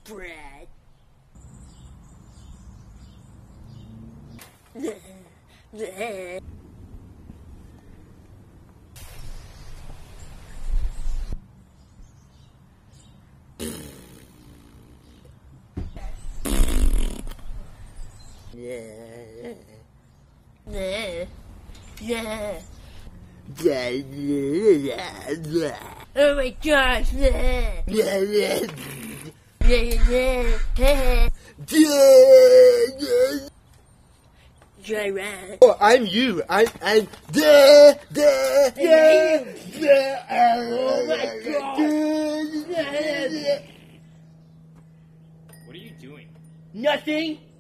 Brat. Oh my gosh! Dry. Oh, I'm you. I'm. Oh my god! What are you doing? Nothing.